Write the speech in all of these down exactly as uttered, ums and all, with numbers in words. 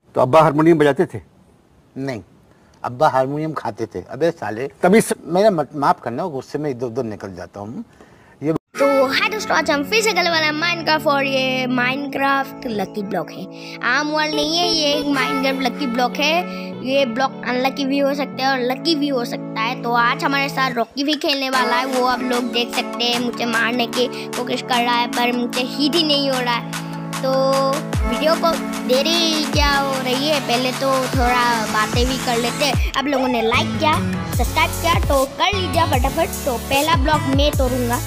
तो अब्बा हारमोनियम बजाते थे? नहीं, अब्बा हारमोनियम खाते थे। अबे साले, तभी स... मेरा माफ करना, गुस्से में इधर उधर निकल जाता हूँ। ये तो हाय दोस्तों, आज हम फिर से गले वाला माइनक्राफ्ट, और ये माइनक्राफ्ट लकी ब्लॉक है, आम वर्ल्ड नहीं है, ये एक माइनक्राफ्ट लकी ब्लॉक है। ये ब्लॉक अनलकी भी हो सकता है और लकी भी हो सकता है। तो आज हमारे साथ रॉकी भी खेलने वाला है, वो आप लोग देख सकते हैं। मुझे मारने की कोशिश कर रहा है पर मुझे हिट ही नहीं हो रहा है। तो वीडियो को देरी क्या हो रही है, पहले तो थोड़ा बातें भी कर लेते हैं। आप लोगों ने लाइक किया, सब्सक्राइब किया तो कर लीजिए फटाफट। तो पहला ब्लॉक मैं तोड़ूंगा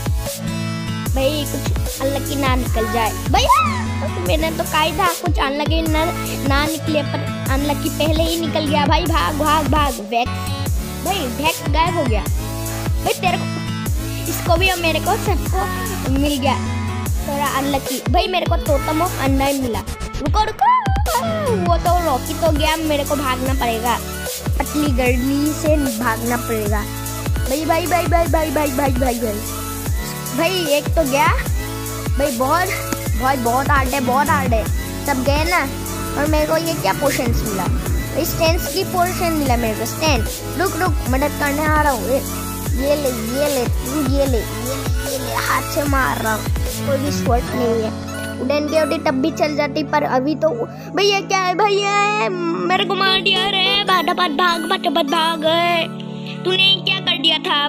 भाई, कुछ अनलकी ना निकल जाए भाई। तो मैंने तो कहा था कुछ अनलकी ना ना निकले, पर अनलकी पहले ही निकल गया भाई। भाग भाग भाग, वैक्स भाई, वैक्स गायब हो गया भाई। तेरे को, इसको भी और मेरे को सबको मिल गया थोड़ा अनलकी भाई। मेरे को टोटम ऑफ अंडर मिला। रुको रुको, वो तो रॉकी तो गया, मेरे को भागना पड़ेगा, पतली गर्मी से भागना पड़ेगा भाई भाई भाई भाई भाई भाई भाई भाई भाई भाई। एक तो गया भाई, बहुत बहुत बहुत हार्ड है, बहुत हार्ड है। सब गए ना, और मेरे को ये क्या पोशंस मिला भाई, स्टैंड की पोर्शन मिला मेरे को। स्टैंड, रुक रुक, मदद करने आ रहा हूँ। ये ले ये ले तू, ये ले ये ले ये ले, हाथ से मार रहा हूँ, कोई भी स्वर्ट नहीं है। उड़न की होती तब भी चल जाती, पर अभी तो भैया क्या है भैया, मेरे को मार दिया रे। भाग भाग भाग भाग भाग, तूने क्या कर दिया था?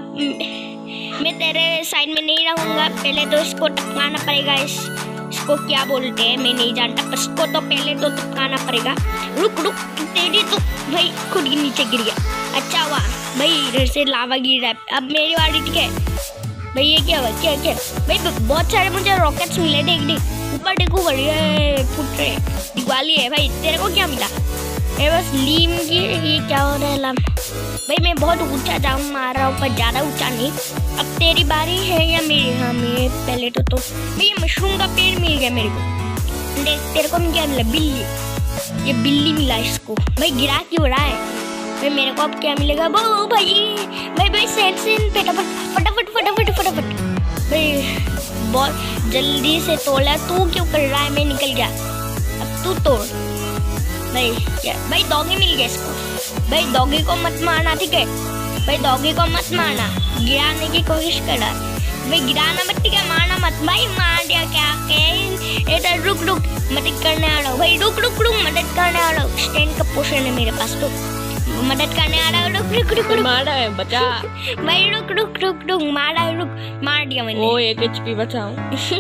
मैं तेरे साइड में नहीं रहूंगा, पहले तो इसको टपकाना पड़ेगा। इस इसको क्या बोलते हैं मैं नहीं जानता, पर इसको तो पहले तो टपकाना पड़ेगा। रुक रुक, तेरी तो भाई खुद ही नीचे गिर गया। अच्छा हुआ भाई, इधर से लावा गिर रहा है। अब मेरी बारी, ठीक है भाई। ये क्या हुआ, क्या क्या भाई, बहुत सारे मुझे रॉकेट्स मिले। देख देख ऊपर देखो, बढ़िया फुट रहे, दिवाली है भाई। तेरे को क्या मिला? ये बस लीम की, ये क्या हो रहा है लाम भाई। मैं बहुत ऊंचा जाऊँ मार रहा हूँ, पर ज़्यादा ऊंचा नहीं। अब तेरी बारी है या मेरी? हाँ मेरे पहले तो तो भाई, ये मशरूम का पेड़ मिल गया मेरे को। देख तेरे को क्या मिला? बिल्ली, ये बिल्ली मिला इसको भाई। गिरा क्यों रहा है भाई? मेरे को अब क्या मिलेगा वो भाई? भाई भाई सेंट सेंट फटाफट फटाफट फटाफट फटाफट भाई, बहुत जल्दी से तोड़ा। तू क्यों कर रहा है? मैं निकल गया, अब तू तोड़ भाई। क्या भाई, डॉगी मिल गया इसको भाई। डॉगी को मत मारना, ठीक है भाई, डॉगी को मत मारना। गिराने की कोशिश कर रहा है भाई, गिराना मत, ठीक है, मारना मत भाई। मार दिया क्या? क्या रुक रुक, मदद करने आ रहा हूँ भाई। रुक रुक रुक, मदद करने आ रहा हूँ। स्टैंड का पोर्शन है मेरे पास, तो मदद करने आ रहा हूँ। रुक रुक रुक रुक, मार रहा है बचा भाई। रुक रुक रुक रुक, मार रहा है, रुक, मार दिया मैंने। वो एक एचपी बचाऊं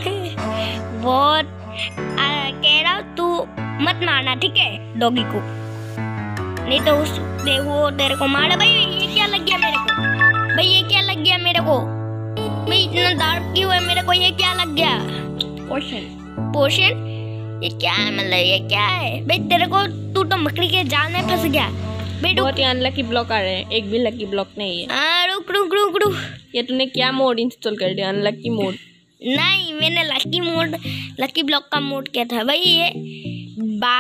बहुत कह रहा हूँ, तू मत मारना, ठीक है डॉगी को, नहीं तो उस दे वो तेरे को मारा भाई। ये क्या लग गया मेरे को भाई? ये क्या लग गया मेरे को भाई? इतना डार्क क्यों है मेरे को? ये क्या लग गया? पोशन पोशन, ये क्या है? मतलब ये क्या है भाई? तेरे को, तू तो मकड़ी के जाल में फंस गया भाई। बहुत ही अनलकी ब्लॉक आ रहे हैं, एक भी लकी ब्लॉक नहीं है। हाँ रुक रुक रुक रुक, ये तूने क्या मोड इंस्टॉल कर दिया? अनलकी मोड नहीं, मैंने लकी मोड, लकी ब्लॉक का मोड किया था भाई। ये बा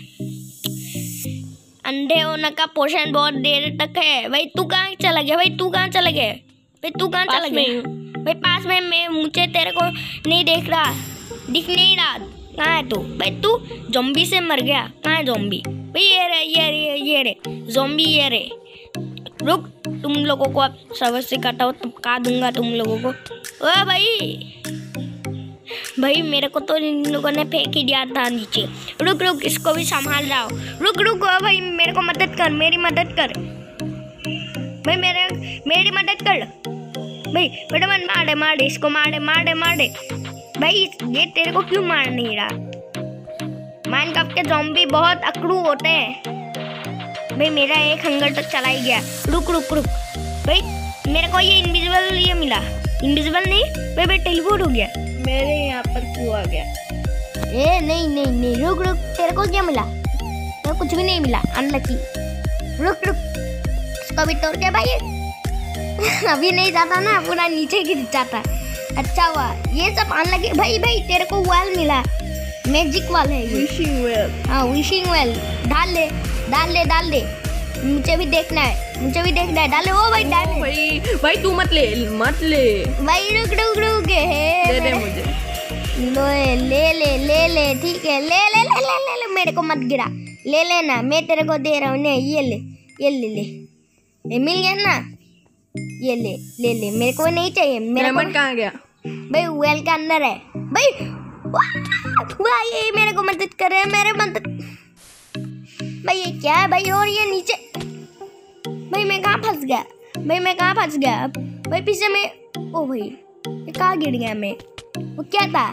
अंधे होने का पोषण बहुत देर तक है भाई। तू कहाँ चला गया भाई? तू कहाँ चला गया भाई? तू कहाँ चला गया भाई? पास में मैं, मुझे तेरे को नहीं देख रहा, दिख नहीं रहा। कहाँ है तू भाई? तू ज़ॉम्बी से मर गया। कहाँ है ज़ॉम्बी भाई? ये रे ये रे ये रे ज़ॉम्बी, ये रे। रुक, तुम लोगों को अब सबक सिखाता हूँ, टपका दूंगा तुम लोगों को। ओ भाई भाई, मेरे को तो इन लोगों ने फेंक ही दिया था नीचे। रुक रुक, इसको भी संभाल रहा हूँ। रुक रुक भाई, मेरे को मदद कर, मेरी मदद कर भाई, मेरे मेरी मदद कर भाई। बेटा मन मार दे, मार दे इसको, मार दे मार दे मार दे भाई। ये तेरे को क्यों मार नहीं रहा? माइनक्राफ्ट के ज़ॉम्बी बहुत अकड़ू होते हैं भाई। मेरा एक हंगर तो चला ही गया। रुक रुक रुक भाई, मेरे को ये इनविजिबल ये मिला। इनविजिबल नहीं भाई, भाई टेलीपोर्ट हो गया। मेरे यहाँ पर क्यों आ गया? ए नहीं नहीं नहीं, रुक रुक, तेरे को क्या मिला? तेरे को कुछ भी नहीं मिला, अनलकी। रुक रुक, इसको भी तोड़ के भाई अभी नहीं जाता ना, पूरा नीचे गिर जाता। अच्छा हुआ, ये सब अनलकी भाई। भाई तेरे को वाल मिला, मैजिक वाल है ये। विशिंग वेल, हाँ विशिंग वेल, डाल ले डाल ले डाल ले। मुझे भी देखना है, मुझे भी देखना है। डाले ओ भाई, डाले भाई भाई, तू मत ले मत ले भाई। रुक रुक रुक, दे दे मुझे। लो ले ले ले ले ठीक है, ले ले ले ले ले ले, मेरे को मत गिरा, ले लेना, मैं तेरे को दे रहा हूँ। नहीं ये ले, ये ले ले, ये मिल गया ना, ये ले ले ले, मेरे को नहीं चाहिए। मेरे को कहाँ गया भाई वेल के अंदर है भाई। वाह ये मेरे को मदद कर रहे हैं, मेरे मदद भाई। ये क्या है भाई? और ये नीचे भाई, मैं कहाँ फंस गया भाई, मैं कहाँ फंस गया भाई? पीछे में, ओ भाई ये कहाँ गिर गया मैं? वो क्या था?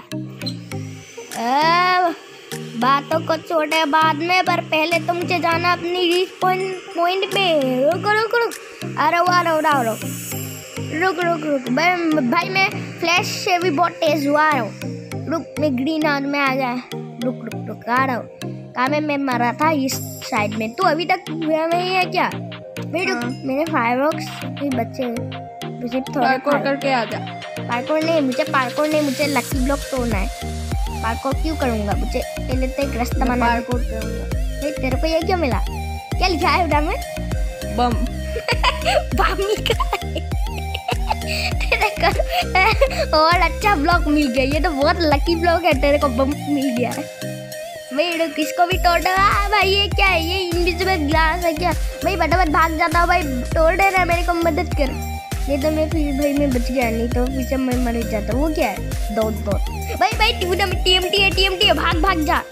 आ, बातों को छोड़े बाद में, पर पहले तो मुझे जाना अपनी रीच पॉइंट पॉइंट पे। रुक रुक रुक, आ रहा हूँ आ रहा हूँ आ रहा हूँ, रुक रुक रुक भाई। भाई मैं फ्लैश से भी बहुत तेज हुआ आ रहा हूँ। रुक, मैं ग्रीन हाउस में आ गया। रुक रुक रुक आ रहा हूँ। कहाँ में मैं मरा था? इस साइड में। तू अभी तक हुआ में ही है क्या? भाई रुक, मेरे फायरवर्क्स भी बच्चे, मुझे थोड़ा पार्कोर करके आ जा। पार्कोर नहीं, मुझे पार्कोर नहीं, मुझे लकी ब्लॉक तोड़ना है। पार्कोर क्यों करूँगा? मुझे पहले तो एक रास्ता बना। पार्कोर करूँगा। भाई तेरे को ये क्यों मिला? क्या लिखा है उधर में? बम। बम लिखा है। तेरे को और अच्छा ब्लॉक मिल गया। ये तो बहुत लकी ब्लॉक है, तेरे को बम मिल गया है। भाई रुक, किसको भी तोड़ दो। भाई ये क्या है? ये इनविजिबल ग्लास है क्या? भाई फटाफट भाग जाता हूँ भाई, तोड़ दे रहा, मेरे को मदद कर। नहीं तो मैं फिर भाई मैं बच गया, नहीं तो फिर से मैं मर जाता। वो क्या है? दौड़ दौड़ भाई भाई, टीएमटी है टीएमटी है, भाग भाग जा।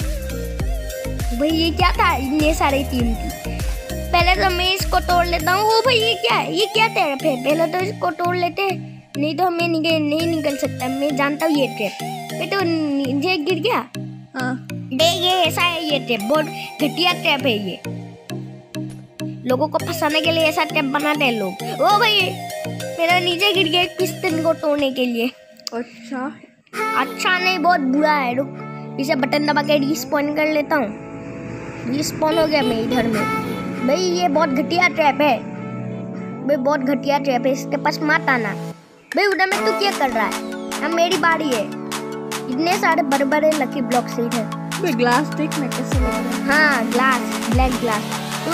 भाई ये क्या था? इतने सारे टीएमटी। पहले तो मैं इसको तोड़ लेता हूँ। ओ भाई ये क्या है? ये क्या ट्रैप है? पहले तो इसको तोड़ लेते हैं, नहीं तो हमें निकल नहीं निकल सकता। मैं जानता हूँ ये ट्रैप। भाई तो नीचे गिर गया। हाँ देख ये ऐसा है, ये ट्रैप बहुत घटिया ट्रैप है। ये लोगों को फंसाने के लिए ऐसा ट्रैप बनाते हैं लोग। ओ भाई मेरा नीचे गिर गया पिस्टन को तोड़ने के लिए। अच्छा अच्छा नहीं, बहुत बुरा है। रुक, इसे बटन दबा के रिस्पॉन कर लेता हूँ। रिस्पॉन हो गया मैं इधर में। भाई ये बहुत घटिया ट्रैप है भाई, बहुत घटिया ट्रैप है, इसके पास मत आना। भाई उधर में तू क्या कर रहा है? अब मेरी बारी है। इतने सारे बड़े बड़े लकी ब्लॉक से इधर। भाई ग्लास देखना कैसे लग रहा है। हाँ ग्लास, ब्लैक ग्लास। तू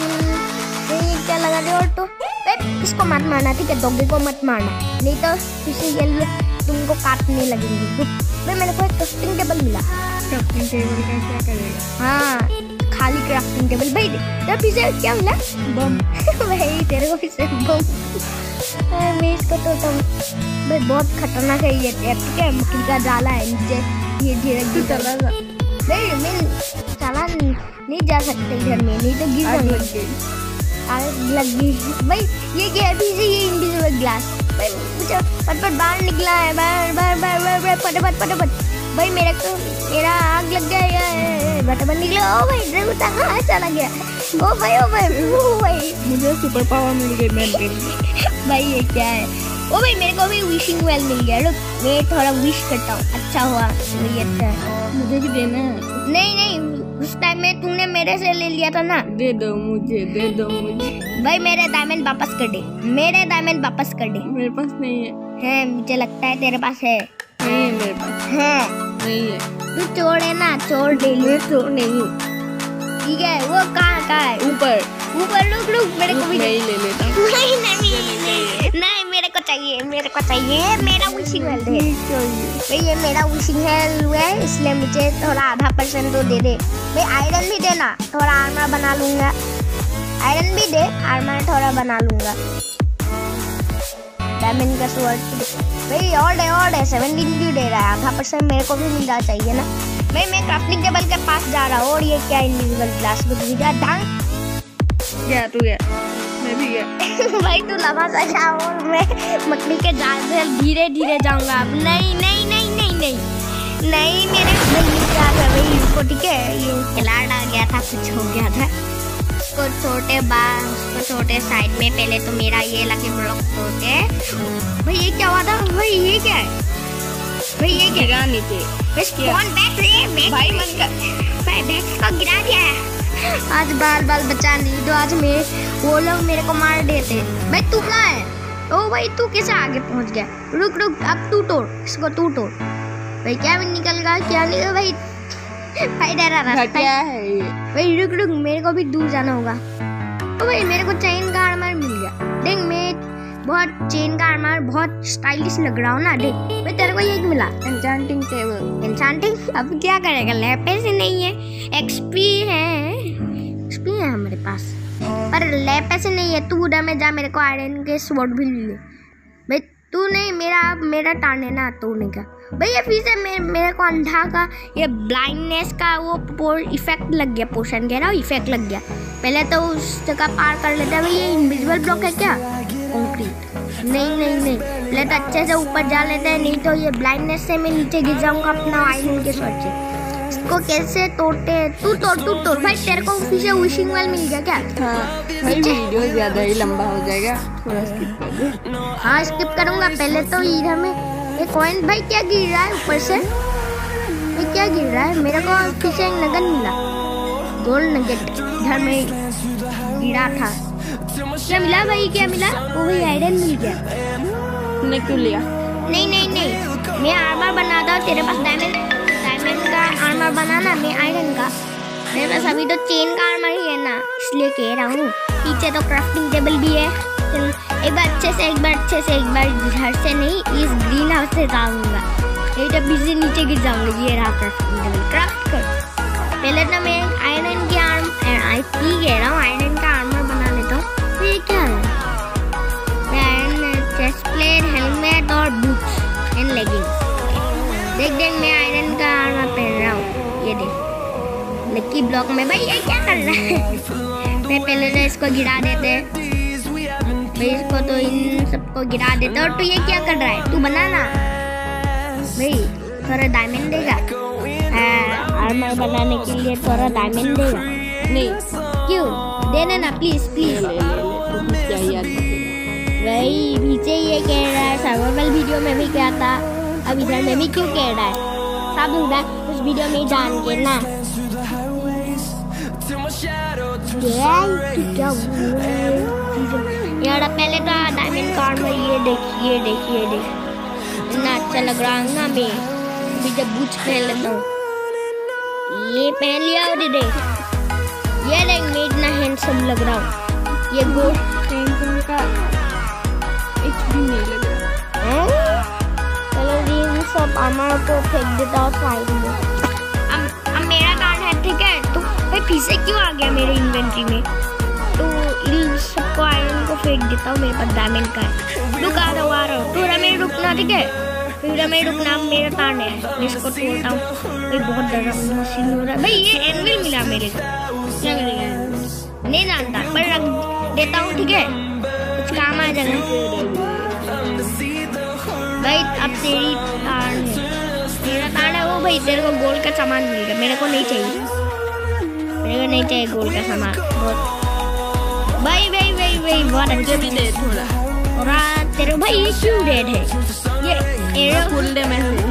तू क्या लगा रहे हो? और तो इसको मत मारना ठीक है, डॉगी को मत मारना, नहीं तो किसी के लिए तुमको काटने लगेंगे। भाई मेरे को एक क्राफ्टिंग टेबल मिला। क्राफ्टिंग टेबल का क्या करेगा? हाँ खाली क्राफ्टिंग टेबल। भाई तेरे पीछे क्या मिला? बम। भाई तेरे को पीछे बम। मैं इसको तोड़ता हूँ। भाई बहुत खतरनाक है ये ट्रैप, ठीक है? मकड़ी का जाला है नीचे, ये धीरे धीरे चला जा। भाई मैं चला नहीं जा सकते इधर में, नहीं तो गिर जाऊंगी। आग लग गई। भाई ये क्या है? पीछे ये इनविजिबल ग्लास। भाई मुझे फटफट बाहर निकला है, बाहर बाहर बाहर बाहर फटाफट फटाफट। भाई मेरे को मेरा आग लग गया, फटाफट निकला। ओ भाई ड्राइवर कहाँ चला गया? ओ भाई ओ भाई ओ भाई मुझे सुपर पावर मिल गई। मैं भाई ये क्या है? ओ भाई मेरे को भी विशिंग वेल मिल गया। रुक मैं थोड़ा विश करता हूँ। अच्छा हुआ ये अच्छा है। मुझे भी देना है। नहीं नहीं, उस टाइम में तूने मेरे से ले लिया था ना। दे दो मुझे, दे दो मुझे। भाई मेरे डायमंड वापस कर दे, मेरे डायमंड वापस कर दे। मेरे पास नहीं है। है मुझे लगता है तेरे पास है। नहीं है मेरे पास। है नहीं है। तू चोर है ना, चोर डेली। चोर नहीं हूँ। ठीक है वो कहाँ कहाँ है? ऊपर ऊपर। रुक रुक मेरे को भी नहीं ले लेता हूँ। नहीं नहीं नहीं मेरे को चाहिए, मेरे को चाहिए मेरा विशिंग वेल दे। भाई ये मेरा विशिंग वेल है, इसलिए मुझे थोड़ा आधा परसेंट तो दे दे। भाई आयरन भी देना, थोड़ा आर्मर बना लूंगा। आयरन भी दे, आर्मर थोड़ा बना लूंगा। डायमंड का स्वॉर्ड भाई और दे और दे। सेवनटीन क्यों दे रहा है? आधा परसेंट मेरे को भी मिलना चाहिए ना। भाई मैं क्राफ्टिंग टेबल के पास जा रहा हूँ। और ये क्या इनविजिबल ग्लास को दिखा डांग गया तू गया, मैं भी गया। भाई तू लंबा सा जा और मैं मकड़ी के जाल से धीरे धीरे जाऊंगा। अब नहीं नहीं नहीं नहीं नहीं नहीं मेरे भाई क्या था भाई इसको, ठीक है? ये खिलाड़ आ गया था, कुछ हो गया था उसको। छोटे बार उसको छोटे साइड में पहले तो मेरा ये लकी ब्लॉक तोड़ते। भाई ये क्या हुआ था? भाई ये क्या है? भाई ये क्या गिरा नीचे? कौन बैठ रहे हैं? भाई मन का भाई बैठ को गिरा दिया है। आज बाल बाल बचा नहीं तो आज मेरे वो लोग मेरे को मार देते। भाई तू कहाँ है? ओ भाई तू कैसे आगे पहुंच गया? रुक रुक, अब तू तोड़ इसको, तू तोड़। भाई क्या भी निकल गया क्या नहीं? भाई भाई डरा रास्ता क्या है ये? भाई रुक रुक, मेरे को भी दूर जाना होगा। ओ भाई मेरे को चैन का आर्मर मिल गया। देख मैं बहुत चेन का आर्मर बहुत स्टाइलिश लग रहा हूँ ना। देख भाई तेरे को ये मिला एन्चेंटिंग टेबल। एन्चेंटिंग, अब क्या करेगा, लैपिस ही नहीं है। एक्सपी है, एक्सपी है हमारे पास पर लैपिस ही नहीं है। तू उधर में जा, मेरे को आयरन के स्वॉर्ड भी ले भाई। तू नहीं, मेरा मेरा टर्न है ना, तू नहीं का भाई। ये फिर से मेरे, मेरे को अंधा का ये ब्लाइंडनेस का वो इफेक्ट लग गया, पोशन कह रहा हूँ इफेक्ट लग गया। पहले तो उस जगह पार कर लेता है। भाई ये इनविजिबल ब्लॉक है क्या, कंक्रीट? नहीं नहीं नहीं, पहले तो अच्छे से ऊपर जा लेते हैं, नहीं तो ये ब्लाइंडनेस से मैं नीचे गिर जाऊंगा अपना आयरन के स्वॉर्ड से। इसको कैसे तोड़ते हैं? तू तोड़ तू तोड़ भाई। तेरे को फिर से विशिंग वेल मिल गया क्या? हाँ भाई वीडियो ज़्यादा ही लंबा हो जाएगा, थोड़ा स्किप कर दे। हाँ स्किप करूँगा। पहले तो इधर में ये कॉइन भाई क्या गिर रहा है ऊपर से, ये क्या गिर रहा है? मेरे को फिर से एक नगन मिला, गोल्ड नगेट इधर में गिरा था। क्या मिला भाई, क्या मिला? वो भाई आयरन मिल गया। तूने क्यों लिया? नहीं नहीं नहीं, मैं आर्मर बनाता हूँ। तेरे पास डायमंड डायमंड का आर्मर बनाना, मैं आयरन का। मेरे पास अभी तो चेन का आर्मर ही है ना, इसलिए कह रहा हूँ। पीछे तो क्राफ्टिंग टेबल भी है। एक बार अच्छे से एक बार अच्छे से एक बार घर से नहीं, इस ग्रीन हाउस से जाऊंगा, नहीं तो बिजली नीचे गिर जाऊंगा। ये रहा क्राफ्टिंग टेबल, क्राफ्ट कर। पहले तो मैं आयरन की आर्म आई पी कह रहा हूँ, आयरन का आर्मर बना लेता हूँ। ये क्या है? आयरन चेस्ट प्लेट, हेलमेट और बूट्स एंड लेगिंग्स। देख देख मैं आयरन का आर्मर पहन रहा हूँ, ये देख लकी ब्लॉक में। भाई ये क्या कर रहा है? मैं पहले तो इसको गिरा देते भाई, इसको तो इन सबको गिरा देता। और तू ये क्या कर रहा है? तू बनाना भाई, थोड़ा डायमंड देगा। आर्मर बनाने के लिए थोड़ा डायमंड देगा। नहीं क्यों? दे देना प्लीज प्लीज। भाई पीछे ये कह रहा है, सर्वाइवल वीडियो में भी क्या था, अब इधर में भी क्यों कह रहा है? सब होगा उस वीडियो में जान के ना। क्या यार पहले तो डायमंड कार्ड में ये देखिए देखिए देख इतना अच्छा लग रहा है ना। मैं अभी जब बूट्स पहन लेता हूँ, ये पहन लिया और देख ये देख मैं इतना हैंडसम लग रहा हूँ। ये गोल्ड टेंशन का एचपी नहीं लग रहा। चलो ये सब आर्मर को फेंक देता हूँ साइड में। अब अब मेरा कार्ड है, ठीक है? तो भाई फिर से क्यों आ गया मेरे इन्वेंटरी में? तो इन सबको आयरन को फेंक देता हूँ, मेरे पास डायमंड का है। रुक आ रहा हूँ आ रहा हूँ, थोड़ा मेरे रुकना, ठीक है? थोड़ा मेरे रुकना, मेरा टर्न है, मैं इसको तोड़ता हूँ। भाई बहुत डर मशीन हो रहा है। भाई ये एनविल मिला मेरे को, क्या करेगा नहीं जानता, पर रख देता हूँ, ठीक है? कुछ काम आ जाएगा। भाई अब तेरी टर्न है, मेरा टर्न है। वो भाई तेरे को गोल्ड का सामान मिल गया, मेरे को नहीं चाहिए, मेरे को नहीं चाहिए गोल्ड का सामान। बहुत भाई भाई भाई भाई बहुत अच्छे भी दे थोड़ा। और तेरे भाई ये क्यों रेड है? ये एरो फुल डे में से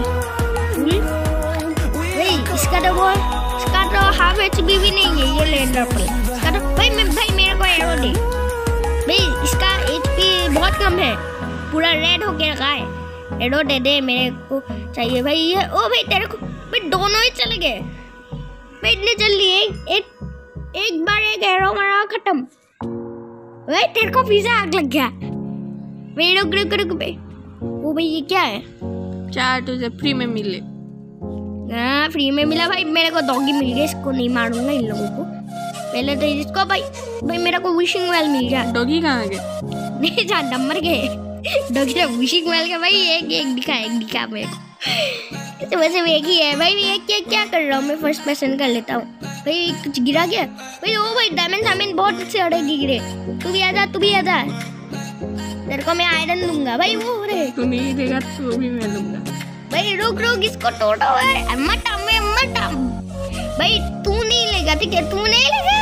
भाई इसका तो वो इसका तो हाफ एचपी भी नहीं है ये लेंडर पर। इसका तो भाई मैं भाई मेरे को एरो दे भाई, इसका एचपी बहुत कम है, पूरा रेड हो के रखा है। एरो दे दे, मेरे को चाहिए भाई ये। ओ भाई तेरे को भाई दोनों ही चले गए भाई इतने जल्दी। एक एक एक बार एक एरो मारा खत्म भाई। तेरे को फिर से आग लग गया भाई। रुक रुक रुक भाई। ओ भाई ये क्या है? चार तुझे फ्री में मिले। हाँ फ्री में मिला भाई। मेरे को डॉगी मिल गया, इसको नहीं मारूंगा इन लोगों को। पहले तो इसको भाई भाई मेरे को विशिंग वेल मिल गया। डॉगी कहाँ गए? नहीं जान मर गए डॉगी ने विशिंग वेल का भाई एक एक दिखा एक दिखा मेरे को। तो वैसे एक ही है भाई। ये क्या क्या कर रहा हूँ मैं? फर्स्ट पर्सन कर लेता हूँ भाई। कुछ गिरा गया भाई? ओ भाई डायमंड डायमंड बहुत अच्छे अड़ेगी गिरे। तू भी आजा तू भी आजा, तेरे को मैं आयरन दूंगा भाई। वो रे तू नहीं देगा तो भी मैं दूंगा भाई। रुक रुक इसको तोड़ो भाई। मत मैं मत भाई, तू नहीं लेगा, ठीक है? तू नहीं लेगा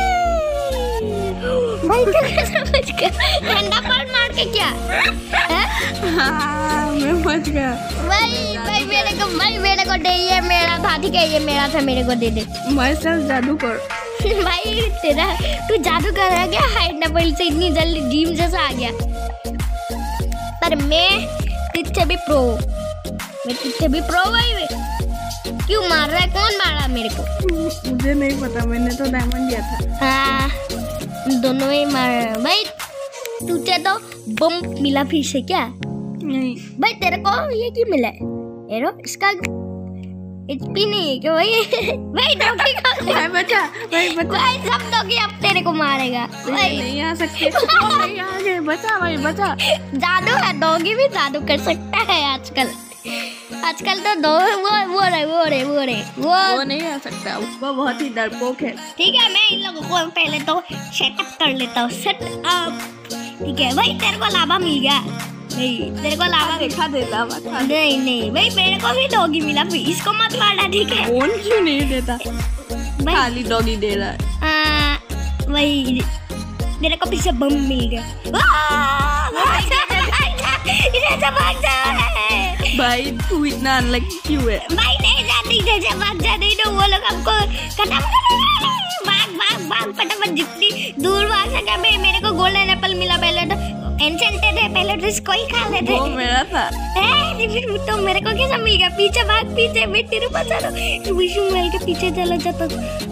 भाई। तू समझ गया ठंडा पाल मार के क्या है? हाँ, मैं बच गया भाई भाई मेरे को भाई मेरे को दे, ये मेरा था, ठीक है? ये मेरा था, मेरे को दे दे। मैं सब जादू कर भाई तेरा तू जादू कर रहा क्या? हाइड ना पहले से इतनी जल्दी ड्रीम जैसा आ गया। पर मैं तुझसे भी प्रो, मैं तुझसे भी प्रो भाई। वे क्यों मार रहा है? कौन मारा मेरे को? मुझे नहीं पता, मैंने तो डायमंड दिया था। हाँ दोनों ही मार भाई। तुझे तो बम मिला फिर से क्या? नहीं भाई तेरे को ये क्यों मिला है? एरो इसका एचपी नहीं है क्या भाई? भाई डॉगी का भाई बचा, भाई बचा। भाई सब डॉगी अब तेरे को मारेगा भाई। नहीं आ सकते, नहीं आ गए, बचा भाई बचा। जादू है, डॉगी भी जादू कर सकता है आजकल। आजकल तो दो वो वो रहे वो रहे वो रहे वो वो नहीं आ सकता, वो बहुत ही डरपोक है। ठीक है, मैं इन लोगों को पहले तो सेटअप कर लेता हूँ। सेट अप, ठीक है भाई। तेरे को लाभा मिल गया भाई, तेरे को लाभा दिखा देता बता। नहीं नहीं भाई, मेरे को भी डॉगी मिला, फिर इसको मत मारना, ठीक है? फोन क्यों नहीं देता? भाई खाली डॉगी दे रहा है। आ, भाई मेरे को पीछे बम मिल गया। आ, भाग जा, भाग जा, इधर से भाग जा। भाई तू इतना अनलकी क्यों है? भाई नहीं जाती, इधर से भाग जा, नहीं तो वो लोग हमको खत्म कर देंगे। भाग भाग भाग फटाफट, जितनी दूर भाग सके। भाई मेरे को गोल्डन एप्पल मिला, पहले तो एंचेंटेड है, पहले तो इसको ही खा लेते। वो मेरा था। ए, फिर तो मेरे को कैसा मिल गया? पीछे भाग, पीछे मैं तेरे पास आ रहा हूँ। विष्णु महल के पीछे चला जाता।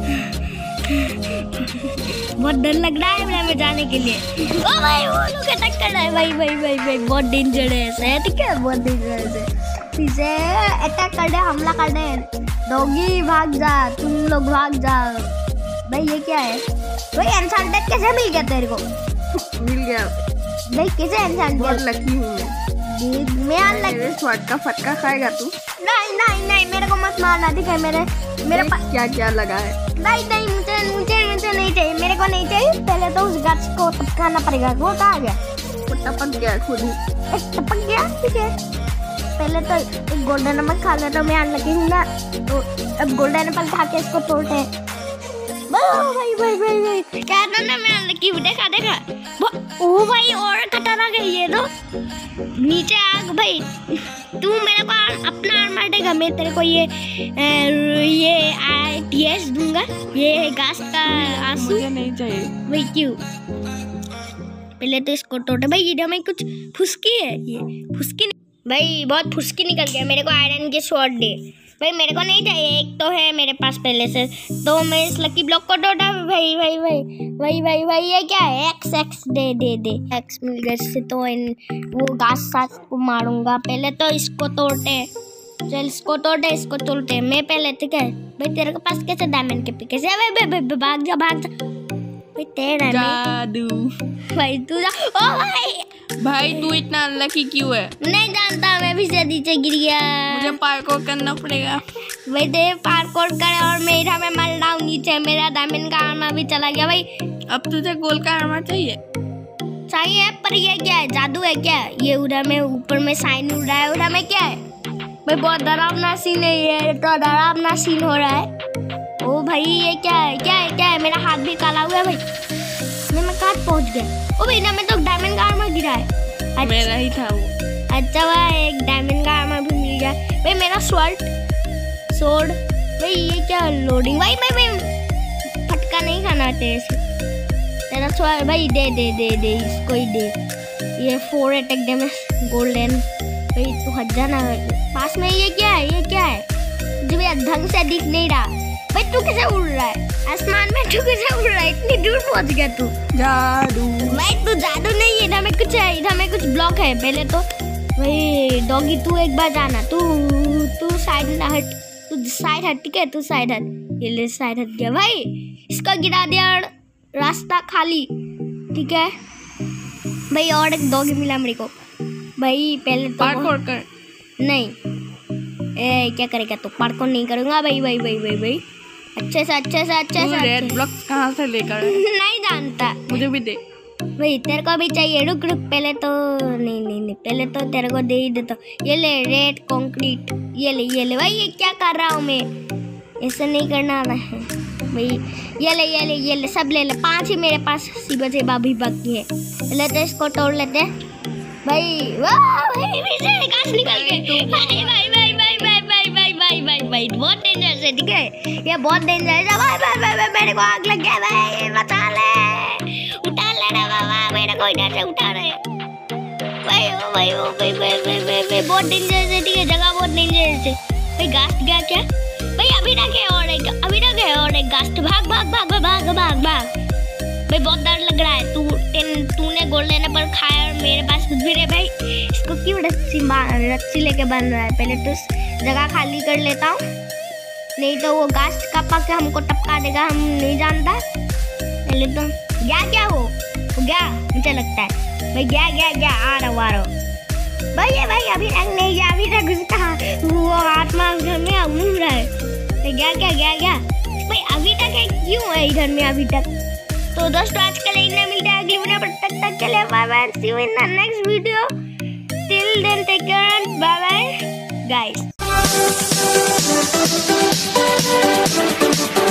बहुत डर लग रहा है मैं जाने के लिए। ओ भाई वो लोग अटैक कर रहा है भाई भाई भाई भाई बहुत डेंजर है ऐसे, ठीक है? बहुत डेंजर है। पीछे अटैक कर रहे, हमला कर रहे। डॉगी भाग जा, तुम लोग भाग जा। भाई ये क्या है भाई? एनचेंटेड कैसे मिल गया तेरे को? मिल गया भाई कैसे एनचेंटेड? बहुत लकी हूँ मैं। मैं अनलकी। मेरे फटका फटका खाएगा तू? नहीं नहीं नहीं, मेरे को मत मारना, ठीक है? मेरे मेरे पास क्या क्या लगा है? नहीं नहीं, मुझे मुझे मुझे नहीं चाहिए, मेरे को नहीं चाहिए। पहले तो उस गाछ को टपकाना पड़ेगा। वो कहाँ गया? वो टपक गया खुद ही। टपक गया, ठीक है। पहले तो एक गोल्डन एप्पल खा लेता, मैं अनलकी हूँ ना, तो अब गोल्डन एप्पल खा के इसको तोड़ते हैं। भाई भाई भाई भाई क्या था ना, मैं अनलकी हूँ। देखा देखा, ओ भाई और खतरनाक है ये तो। नीचे आग भाई, तू मेरे को अपना आर्मर देगा, मैं तेरे को ये ये आई टी एस दूंगा, ये घास का आंसू। मुझे नहीं चाहिए भाई क्यों? पहले तो इसको तोड़े भाई। इधर में कुछ फुसकी है, ये फुसकी भाई बहुत फुसकी निकल गया। मेरे को आयरन के स्वॉर्ड दे भाई, मेरे को नहीं चाहिए। एक तो है मेरे पास पहले से, तो मैं इस लकी ब्लॉक को तोड़ा भाई भाई भाई भाई भाई भाई ये क्या है? एक्स एक्स दे दे दे एक्स मिल गया इससे, तो इन वो घास सास को मारूंगा। पहले तो इसको तोड़ते, चल इसको तोड़े, इसको तोड़ते मैं पहले, ठीक है? भाई तेरे को पास कैसे डायमंड के पिके से? भाग जा भाग जा भाई, तेरा जादू। भाई तू जा। ओ भाई भाई तू इतना अनलकी क्यों है? नहीं जानता, मैं भी से नीचे गिर गया। मुझे पार्कोर करना पड़ेगा। भाई दे पार्कोर करे और मेरा मैं मर रहा हूँ नीचे। मेरा डायमंड का आर्मर भी चला गया भाई। अब तुझे गोल्ड का आर्मर चाहिए? चाहिए, पर ये क्या है? जादू है क्या? ये उधर में ऊपर में साइन उड़ रहा है, उधर में क्या है भाई? बहुत डरावना सीन है ये, तो डरावना सीन हो रहा है। ओ भाई ये क्या है? क्या है क्या है? मेरा हाथ भी काला हुआ है भाई। मैं मैं कहाँ पहुँच गया? ओ भाई ना, मैं तो डायमंड का आर्मर गिरा है। अच्छा, मेरा ही था वो। अच्छा भाई एक डायमंड का आर्मर भी मिल गया भाई। मेरा स्वॉर्ड सोर्ड भाई, ये क्या लोडिंग भाई? भाई भाई फटका नहीं खाना तेरे से। तेरा स्वॉर्ड भाई दे दे दे दे इसको ही दे। ये फोर अटैक डैमेज गोल्डन भाई, तू हट जाना पास में। ये क्या है? ये क्या है? मुझे भी ढंग से दिख नहीं रहा भाई। तू कैसे उड़ रहा है आसमान में? तू कैसे उड़ रहा है? इतनी दूर पहुंच गया तू। जादू भाई तू जादू नहीं है, इधर में कुछ है, इधर में कुछ ब्लॉक है। पहले तो भाई डॉगी तू एक बार जाना, तू तू साइड हट, तू साइड हट, ठीक है? तू साइड हट। ये ले साइड हट गया भाई, इसका गिरा दिया रास्ता खाली, ठीक है भाई? और एक डॉगी मिला मेरे को भाई। पहले तो पार्कोर कर। नहीं, ए क्या करेगा तू? पार्कोर नहीं करूँगा भाई भाई भाई भाई भाई अच्छे से अच्छे से अच्छे से। रेड ब्लॉक कहाँ से लेकर? नहीं जानता। मुझे भी दे भाई, तेरे को भी चाहिए? रुक रुक, पहले तो नहीं नहीं नहीं, पहले तो तेरे को दे ही देता। ये ले रेड कंक्रीट, ये ले ये ले भाई। ये क्या कर रहा हूँ मैं? ऐसे नहीं करना है भाई। ये ले ये ले ये ले, सब ले ले। पांच ही मेरे पास सीबा सेबा भी बाकी है। लेते इसको तोड़ लेते भाई। वाह भाई, मेरे घास निकल गए भाई भाई भाई भाई भाई भाई भाई भाई भाई भाई बहुत डेंजर है, ठीक है? ये बहुत डेंजर है भाई भाई भाई भाई। मेरे को आग लग गया भाई, बचा ले, उठा ले रे बाबा, मेरे को इधर से उठा रहे भाई। ओ भाई ओ भाई भाई भाई भाई भाई बहुत डेंजर है, ठीक है? जगह बहुत डेंजर है भाई। घास गया क्या भाई? अभी तक है और एक, अभी तक है और एक घास। भाग भाग भाग भाग भाग भाग भाग भाई, बहुत डर लग रहा है। तू तूने गोल्डन एप्पल ऊपर खाया और मेरे पास कुछ भी नहीं। भाई इसको क्यों रस्सी रस्सी लेके बन रहा है? पहले तो इस जगह खाली कर लेता हूँ, नहीं तो वो घास का पक हमको टपका देगा, हम नहीं जानता। पहले तो गया क्या वो वो गया मुझे लगता है। भाई गया गया गया आ रहा आ रहा भाई ये भाई अभी तक नहीं गया, अभी तक उसका वो आत्मा घर में घूम रहा है। भाई गया क्या गया गया भाई अभी तक है, क्यों है इधर में अभी तक? तो दोस्तों आज के लिए इतना मिलता है अगली वीडियो पर, तब तक के लिए bye bye, see you in the next video, till then take care and bye bye guys.